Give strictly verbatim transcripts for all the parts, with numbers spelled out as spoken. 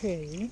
Okay.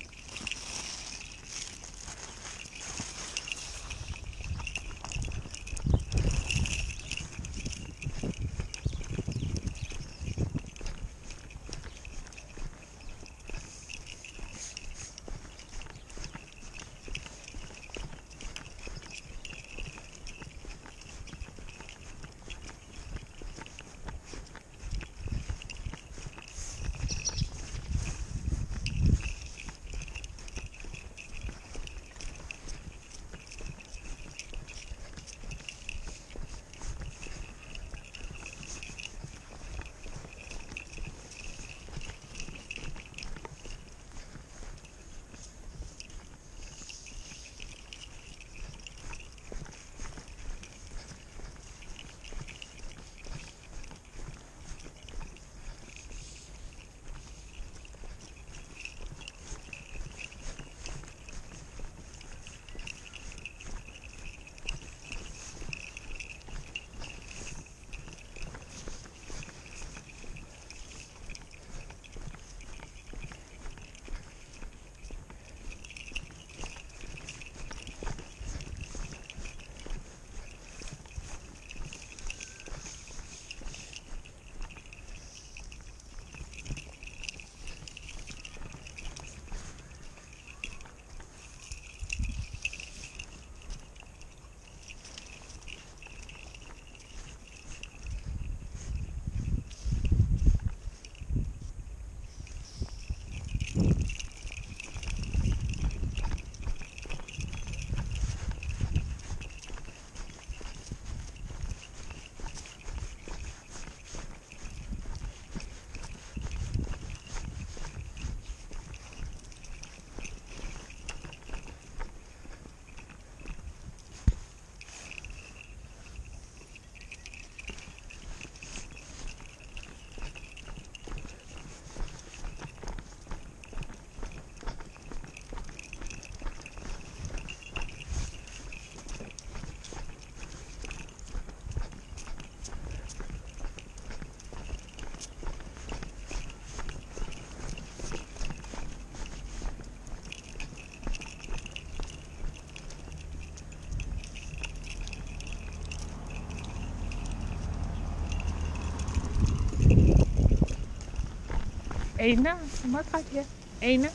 Einer, komm mal gerade her. Einer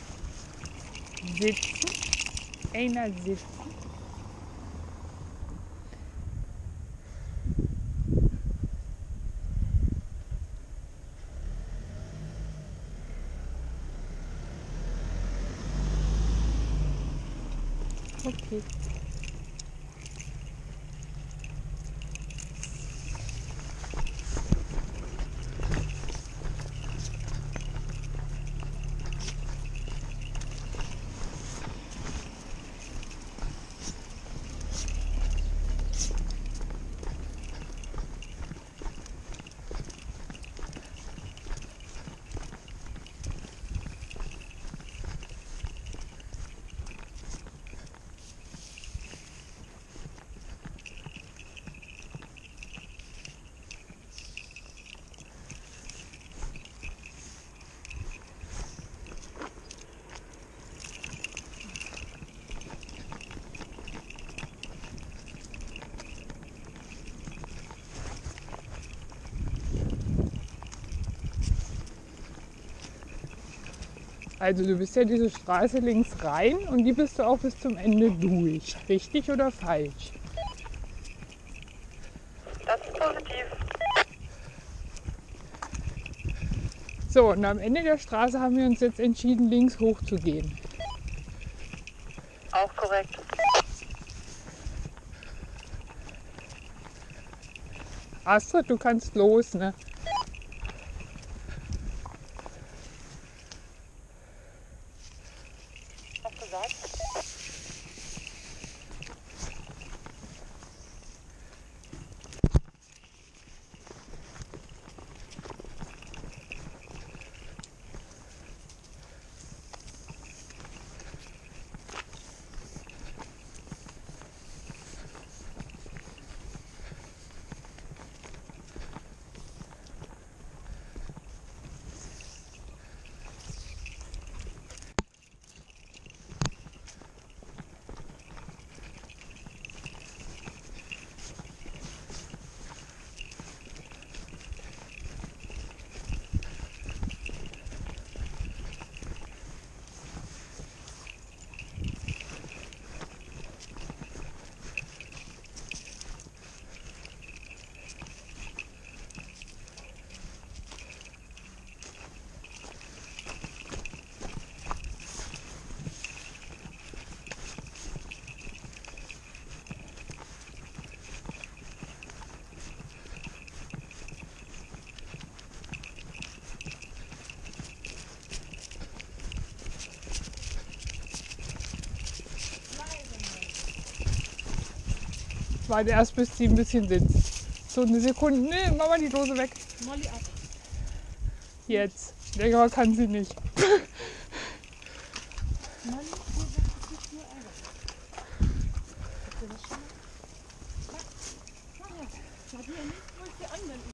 sitzen. Einer sitzen. Okay. Also du bist ja diese Straße links rein und die bist du auch bis zum Ende durch. Richtig oder falsch? Das ist positiv. So, und am Ende der Straße haben wir uns jetzt entschieden, links hoch zu gehen. Auch korrekt. Astrid, du kannst los, ne? Was gesagt? warte erst, bis sie ein bisschen sitzt. So eine Sekunde. Nee, mach mal die Dose weg. Molly ab. Jetzt. Länger kann sie nicht. Molly, du sagst nicht nur Ärger. Habt ihr das schon mal? Mach, mach jetzt. Sag mir nicht, wo ich die anwenden.